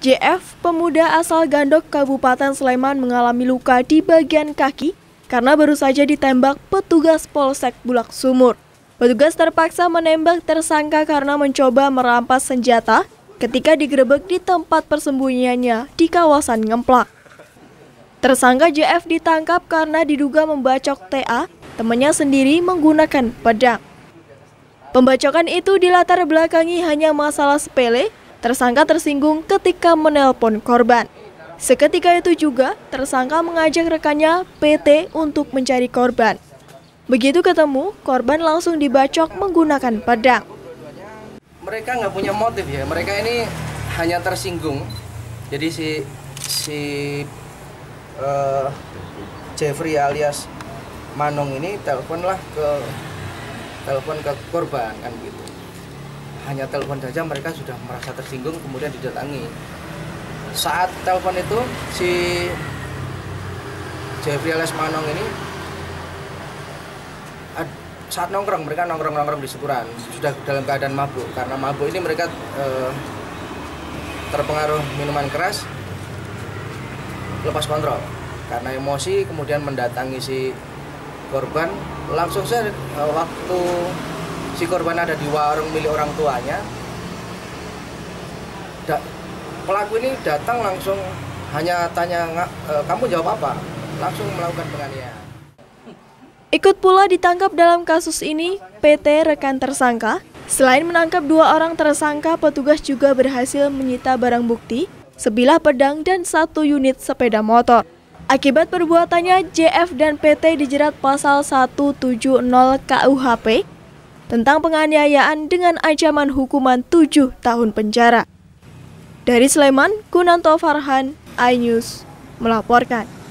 JF, pemuda asal Gandok, Kabupaten Sleman mengalami luka di bagian kaki karena baru saja ditembak petugas Polsek Bulak Sumur. Petugas terpaksa menembak tersangka karena mencoba merampas senjata ketika digerebek di tempat persembunyiannya di kawasan Ngemplak. Tersangka JF ditangkap karena diduga membacok TA, temannya sendiri menggunakan pedang. Pembacokan itu dilatar belakangi hanya masalah sepele. Tersangka tersinggung ketika menelpon korban. Seketika itu juga, tersangka mengajak rekannya PT untuk mencari korban. Begitu ketemu, korban langsung dibacok menggunakan pedang. Mereka nggak punya motif ya, mereka ini hanya tersinggung. Jadi si Jeffrey alias Manong ini telepon ke korban kan gitu. Hanya telepon saja mereka sudah merasa tersinggung, kemudian didatangi. Saat telepon itu si Jeffrey alias Manong ini saat mereka nongkrong di syukuran sudah dalam keadaan mabuk. Karena mabuk ini mereka terpengaruh minuman keras, lepas kontrol. Karena emosi kemudian mendatangi si korban. Langsung saja waktu si korban ada di warung milik orang tuanya, pelaku ini datang langsung hanya tanya, kamu jawab apa? Langsung melakukan penganiayaan. Ikut pula ditangkap dalam kasus ini PT rekan tersangka. Selain menangkap 2 orang tersangka, petugas juga berhasil menyita barang bukti, sebilah pedang dan 1 unit sepeda motor. Akibat perbuatannya, JF dan PT dijerat pasal 170 KUHP tentang penganiayaan dengan ancaman hukuman 7 tahun penjara. Dari Sleman, Kunanto Farhan, iNews melaporkan.